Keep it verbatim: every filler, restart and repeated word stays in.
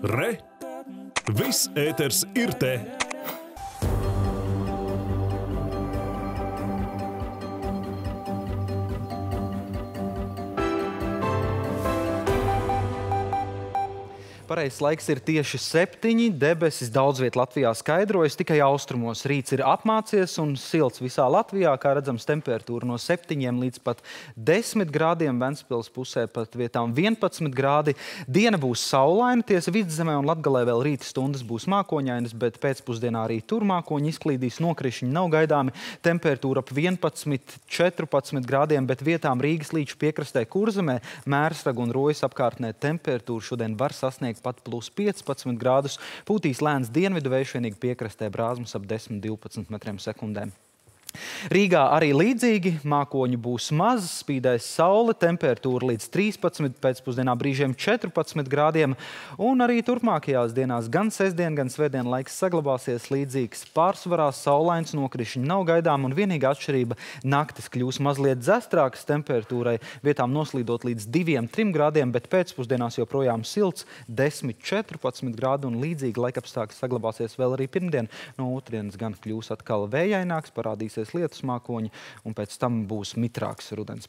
Re! Viss ēters ir te! Pareizs laiks ir tieši septiņi, debesis daudz viet Latvijā skaidrojas, tikai austrumos rīts ir apmācies un silts visā Latvijā, kā redzams temperatūra no septiņiem līdz pat desmit grādiem, Ventspils pusē pat vietām vienpadsmit grādi. Diena būs saulaina, tiesa Vidzemē un Latgalē vēl rīta stundas būs mākoņainas, bet pēcpusdienā arī tur mākoņi izklīdīs, nokrišņi nav gaidāmi, temperatūra ap vienpadsmit, četrpadsmit grādiem, bet vietām Rīgas līča piekrastē Kurzemē, Mērsragu un Rojas apkārtnē temperatūra šodien var sasniegt pat plus piecpadsmit grādus. Pūtīs lēns dienvidu vējš, vienīgi piekrastē brāzmas ap desmit līdz divpadsmit metriem sekundēm. Rīgā arī līdzīgi, mākoņu būs maz, spīdēs saule, temperatūra līdz trīspadsmit, pēcpusdienā brīžiem četrpadsmit grādiem, un arī turpmākajās dienās gan sestdien, gan svētdien laiks saglabāsies līdzīgs. Pārsvarā saulains, nokrišņi nav gaidām, un vienīgā atšķirība naktis kļūs mazliet dzestrākas temperatūrai, vietām noslīdot līdz diviem, trim grādiem, bet pēcpusdienās joprojām silts, desmit, četrpadsmit grādi, un līdzīgi laikapstākļi saglabāsies vēl arī pirmdien. No otrdienas gan kļūs atkal vējaināks, parādīsies lietus mākoņi, un pēc tam būs mitrāks rudens